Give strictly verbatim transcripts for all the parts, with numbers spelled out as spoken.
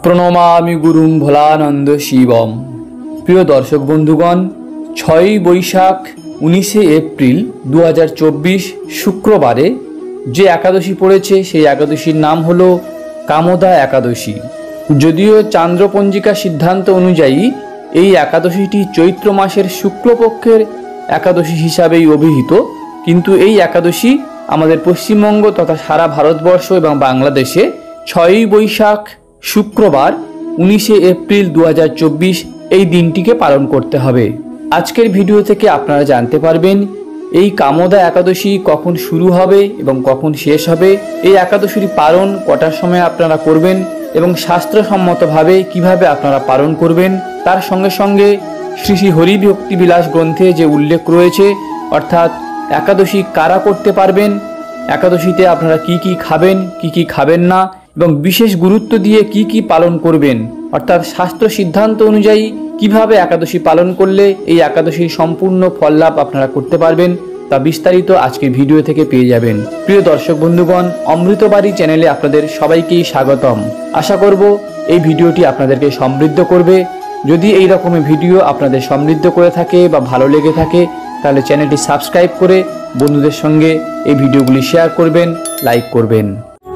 প্রণমামি গুরুং ভোলানন্দ শিবম। প্রিয় দর্শক বন্ধুগণ, ছয়ই বৈশাখ উনিশে এপ্রিল দু হাজার চব্বিশ শুক্রবারে যে একাদশী পড়েছে সেই একাদশীর নাম হলো কামোদা একাদশী। যদিও চান্দ্রপঞ্জিকা সিদ্ধান্ত অনুযায়ী এই একাদশীটি চৈত্র মাসের শুক্লপক্ষের একাদশী হিসাবেই অভিহিত, কিন্তু এই একাদশী আমাদের পশ্চিমবঙ্গ তথা সারা ভারতবর্ষ এবং বাংলাদেশে ছয়ই বৈশাখ শুক্রবার উনিশে এপ্রিল দু হাজার চব্বিশ এই দিনটিকে পালন করতে হবে। আজকের ভিডিও থেকে আপনারা জানতে পারবেন এই কামোদা একাদশী কখন শুরু হবে এবং কখন শেষ হবে, এই একাদশীর পালন কটার সময় আপনারা করবেন এবং শাস্ত্রসম্মতভাবে কিভাবে আপনারা পালন করবেন। তার সঙ্গে সঙ্গে শ্রী শ্রী হরিভক্তিবিলাস গ্রন্থে যে উল্লেখ রয়েছে, অর্থাৎ একাদশী কারা করতে পারবেন, একাদশীতে আপনারা কি কি খাবেন কি কি খাবেন না এবং বিশেষ গুরুত্ব দিয়ে কি কি পালন করবেন, অর্থাৎ শাস্ত্র সিদ্ধান্ত অনুযায়ী কিভাবে একাদশী পালন করলে এই একাদশীর সম্পূর্ণ ফল লাভ আপনারা করতে পারবেন, তা বিস্তারিত আজকের ভিডিও থেকে পেয়ে যাবেন। প্রিয় দর্শক বন্ধুগণ, অমৃতবাড়ি চ্যানেলে আপনাদের সবাইকেই স্বাগতম। আশা করব এই ভিডিওটি আপনাদেরকে সমৃদ্ধ করবে। যদি এই রকমের ভিডিও আপনাদের সমৃদ্ধ করে থাকে বা ভালো লেগে থাকে, তাহলে চ্যানেলটি সাবস্ক্রাইব করে বন্ধুদের সঙ্গে এই ভিডিওগুলি শেয়ার করবেন, লাইক করবেন।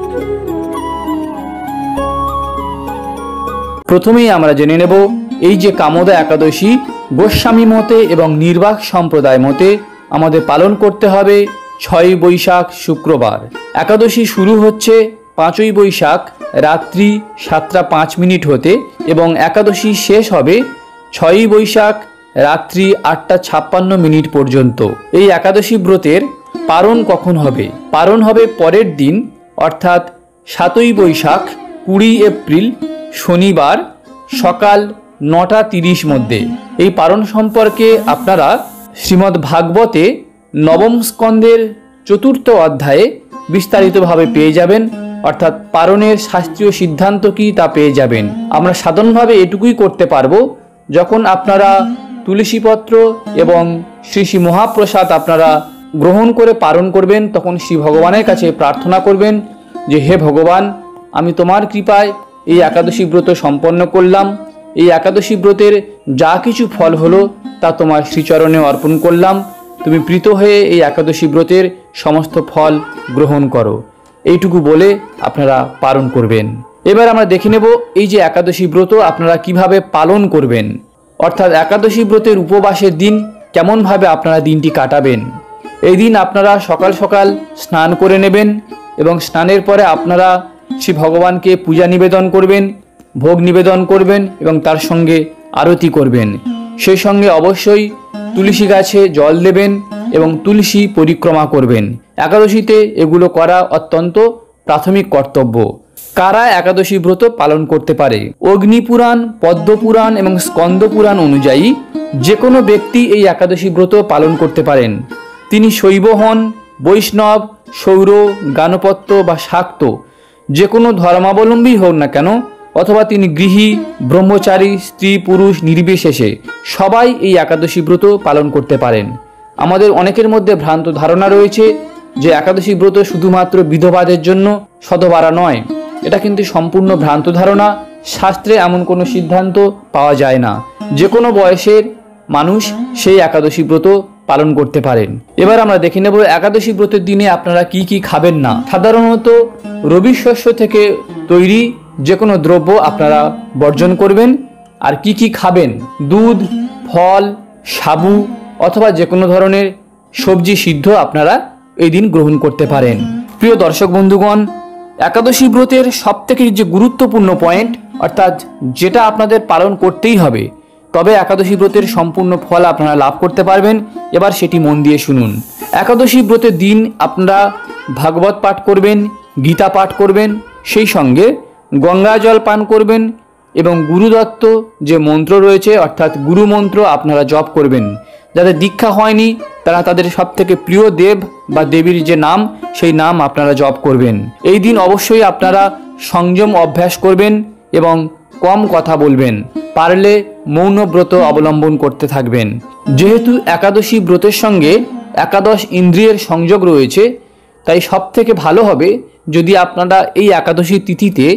প্রথমেই আমরা জেনে নেব এই যে কামোদা একাদশী গোস্বামী মতে এবং নির্বাক সম্প্রদায় মতে আমাদের পালন করতে হবে ছয়ই বৈশাখ শুক্রবার। একাদশী শুরু হচ্ছে পাঁচই বৈশাখ রাত্রি সাতটা পাঁচ মিনিট হতে এবং একাদশী শেষ হবে ছয়ই বৈশাখ রাত্রি আটটা ছাপ্পান্ন মিনিট পর্যন্ত। এই একাদশী ব্রতের পারণ কখন হবে? পারণ হবে পরের দিন, অর্থাৎ সাতই বৈশাখ কুড়ি এপ্রিল শনিবার সকাল নটা তিরিশ মধ্যে। এই পারণ সম্পর্কে আপনারা শ্রীমদ্ ভাগবতে নবম স্কন্ধের চতুর্থ অধ্যায়ে বিস্তারিতভাবে পেয়ে যাবেন, অর্থাৎ পারণের শাস্ত্রীয় সিদ্ধান্ত কি তা পেয়ে যাবেন। আমরা সাধারণভাবে এটুকুই করতে পারবো, যখন আপনারা তুলসীপত্র এবং শ্রী শ্রী মহাপ্রসাদ আপনারা গ্রহণ করে পালন করবেন, তখন শ্রী ভগবানের কাছে প্রার্থনা করবেন যে হে ভগবান, আমি তোমার কৃপায় এই একাদশী ব্রত সম্পন্ন করলাম। এই একাদশী ব্রতের যা কিছু ফল হলো তা তোমার শ্রীচরণে অর্পণ করলাম। তুমি প্রীত হয়ে এই একাদশী ব্রতের সমস্ত ফল গ্রহণ করো, এইটুকু বলে আপনারা পালন করবেন। এবার আমরা দেখে নেব এই যে একাদশী ব্রত আপনারা কিভাবে পালন করবেন, অর্থাৎ একাদশী ব্রতের উপবাসের দিন কেমনভাবে আপনারা দিনটি কাটাবেন। এই দিন আপনারা সকাল সকাল স্নান করে নেবেন এবং স্নানের পরে আপনারা শ্রী ভগবানকে পূজা নিবেদন করবেন, ভোগ নিবেদন করবেন এবং তার সঙ্গে আরতি করবেন। সেই সঙ্গে অবশ্যই তুলসী গাছে জল দেবেন এবং তুলসী পরিক্রমা করবেন। একাদশীতে এগুলো করা অত্যন্ত প্রাথমিক কর্তব্য। কারা একাদশী ব্রত পালন করতে পারে? অগ্নিপুরাণ, পদ্মপুরাণ এবং স্কন্দপুরাণ অনুযায়ী যে কোনো ব্যক্তি এই একাদশী ব্রত পালন করতে পারেন। তিনি শৈব হন, বৈষ্ণব, সৌর, গানপত্য বা শাক্ত, যে কোনো ধর্মাবলম্বী হোক না কেন, অথবা তিনি গৃহী, ব্রহ্মচারী, স্ত্রী পুরুষ নির্বিশেষে সবাই এই একাদশী ব্রত পালন করতে পারেন। আমাদের অনেকের মধ্যে ভ্রান্ত ধারণা রয়েছে যে একাদশী ব্রত শুধুমাত্র বিধবাদের জন্য, সধবারা নয়। এটা কিন্তু সম্পূর্ণ ভ্রান্ত ধারণা। শাস্ত্রে এমন কোনো সিদ্ধান্ত পাওয়া যায় না। যে কোনো বয়সের মানুষ সেই একাদশী ব্রত পালন করতে পারেন। এবার আমরা দেখে নেব একাদশী ব্রতের দিনে আপনারা কি কি খাবেন না। সাধারণত রবি শস্য থেকে তৈরি যে কোনো দ্রব্য আপনারা বর্জন করবেন। আর কি কি খাবেন? দুধ, ফল, সাবু অথবা যে কোনো ধরনের সবজি সিদ্ধ আপনারা এই দিন গ্রহণ করতে পারেন। প্রিয় দর্শক বন্ধুগণ, একাদশী ব্রতের সবথেকে যে গুরুত্বপূর্ণ পয়েন্ট, অর্থাৎ যেটা আপনাদের পালন করতেই হবে, তবে একাদশী ব্রতের সম্পূর্ণ ফল আপনারা লাভ করতে পারবেন। এবার সেটি মন দিয়ে শুনুন। একাদশী ব্রতের দিন আপনারা ভাগবত পাঠ করবেন, গীতা পাঠ করবেন, সেই সঙ্গে গঙ্গা জল পান করবেন এবং গুরুদত্ত যে মন্ত্র রয়েছে, অর্থাৎ গুরু মন্ত্র আপনারা জপ করবেন। যাদের দীক্ষা হয়নি তারা তাদের সবথেকে প্রিয় দেব বা দেবীর যে নাম, সেই নাম আপনারা জপ করবেন। এই দিন অবশ্যই আপনারা সংযম অভ্যাস করবেন এবং কম কথা বলবেন, পারলে মৌন ব্রত অবলম্বন করতে থাকবেন। যেহেতু একাদশী ব্রতের সঙ্গে একাদশ ইন্দ্রিয়ের সংযোগ রয়েছে, তাই সব থেকে ভালো হবে যদি আপনারা এই একাদশী তিথিতে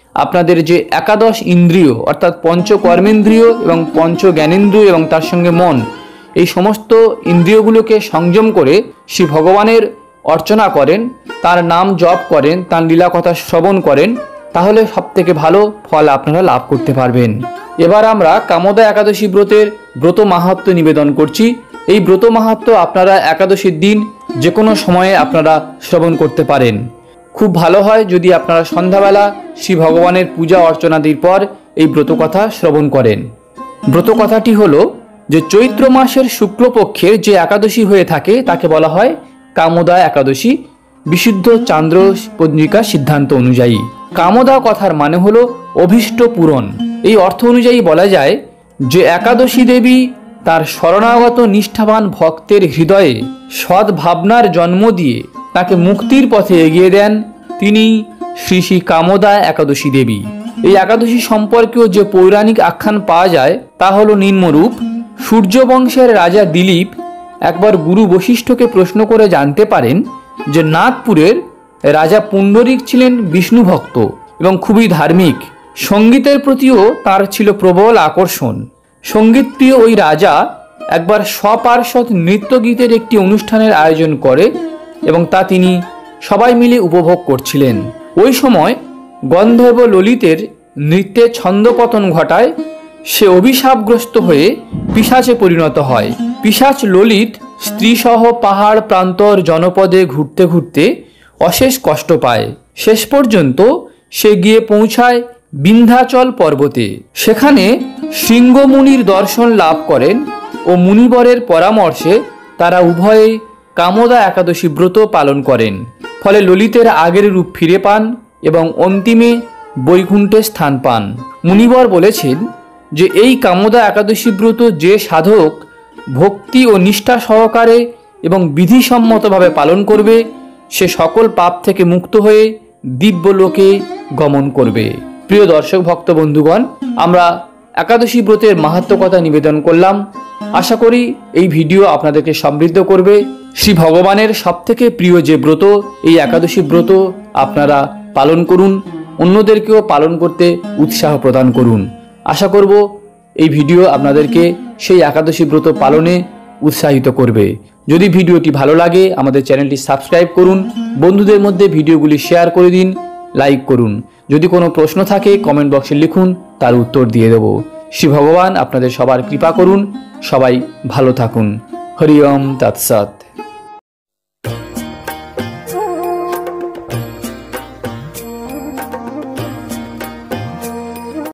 আপনাদের যে একাদশ ইন্দ্রিয় অর্থাৎ পঞ্চ কর্মেন্দ্রিয় এবং পঞ্চ জ্ঞানেন্দ্রিয় এবং তার সঙ্গে মন, এই সমস্ত ইন্দ্রিয়গুলোকে সংযম করে শ্রী ভগবানের অর্চনা করেন, তার নাম জপ করেন, তার লীলা কথা শ্রবণ করেন, তাহলে সবথেকে ভালো ফল আপনারা লাভ করতে পারবেন। এবার আমরা কামোদা একাদশী ব্রতের ব্রত মাহাত্ম্য নিবেদন করছি। এই ব্রত মাহাত্ম্য আপনারা একাদশীর দিন যে কোনো সময়ে আপনারা শ্রবণ করতে পারেন। খুব ভালো হয় যদি আপনারা সন্ধ্যাবেলা শ্রী ভগবানের পূজা অর্চনাদির পর এই ব্রত কথা শ্রবণ করেন। ব্রত কথাটি হলো যে চৈত্র মাসের শুক্লপক্ষের যে একাদশী হয়ে থাকে তাকে বলা হয় কামোদা একাদশী, বিশুদ্ধ চান্দ্র পঞ্জিকা সিদ্ধান্ত অনুযায়ী। কামোদা কথার মানে হলো অভীষ্ট পূরণ। এই অর্থ অনুযায়ী বলা যায় যে একাদশী দেবী তার শরণাগত নিষ্ঠাবান ভক্তের হৃদয়ে সৎ ভাবনার জন্ম দিয়ে তাকে মুক্তির পথে এগিয়ে দেন, তিনি শ্রী শ্রী কামোদা একাদশী দেবী। এই একাদশী সম্পর্কেও যে পৌরাণিক আখ্যান পাওয়া যায় তা হলো নিম্নরূপ। সূর্যবংশের রাজা দিলীপ একবার গুরু বশিষ্ঠকে প্রশ্ন করে জানতে পারেন যে নাগপুরের রাজা পুণ্ডরিক ছিলেন বিষ্ণু ভক্ত এবং খুবই ধার্মিক। সঙ্গীতের প্রতিও তার ছিল প্রবল আকর্ষণ। সঙ্গীতপ্রিয় ওই রাজা একবার স্বপার্শ্বদ নৃত্যগীতের একটি অনুষ্ঠানের আয়োজন করে এবং তা তিনি সবাই মিলে উপভোগ করছিলেন। ওই সময় গন্ধর্ব ললিতের নৃত্যে ছন্দপতন ঘটায়, সে অভিশাপগ্রস্ত হয়ে পিশাচে পরিণত হয়। পিশাচ ললিত স্ত্রীসহ পাহাড় প্রান্তর জনপদে ঘুরতে ঘুরতে অশেষ কষ্ট পায়। শেষ পর্যন্ত সে গিয়ে পৌঁছায় বিন্ধ্যাচল পর্বতে। সেখানে শৃঙ্গমুনির দর্শন লাভ করেন ও মুনিবরের পরামর্শে তারা উভয়ে কামোদা একাদশী ব্রত পালন করেন। ফলে ললিতের আগের রূপ ফিরে পান এবং অন্তিমে বৈকুণ্ঠে স্থান পান। মুনিবর বলেছেন যে এই কামোদা একাদশী ব্রত যে সাধক ভক্তি ও নিষ্ঠা সহকারে এবং বিধিসম্মতভাবে পালন করবে সে সকল পাপ থেকে মুক্ত হয়ে দিব্যলোকে গমন করবে। প্রিয় দর্শক ভক্ত বন্ধুগণ, আমরা একাদশী ব্রতের মাহাত্ম্য কথা নিবেদন করলাম। আশা করি এই ভিডিও আপনাদেরকে সমৃদ্ধ করবে। শ্রী ভগবানের সবথেকে প্রিয় যে ব্রত এই একাদশী ব্রত আপনারা পালন করুন, অন্যদেরকেও পালন করতে উৎসাহ প্রদান করুন। আশা করব এই ভিডিও আপনাদেরকে সেই একাদশী ব্রত পালনে উৎসাহিত করবে। যদি ভিডিওটি ভালো লাগে আমাদের চ্যানেলটি সাবস্ক্রাইব করুন, বন্ধুদের মধ্যে ভিডিওগুলি শেয়ার করে দিন, লাইক করুন। যদি কোনো প্রশ্ন থাকে কমেন্ট বক্সে লিখুন, তার উত্তর দিয়ে দেব। শ্রী ভগবান আপনাদের সবার কৃপা করুন। সবাই ভালো থাকুন। হরি ওম তৎসৎ।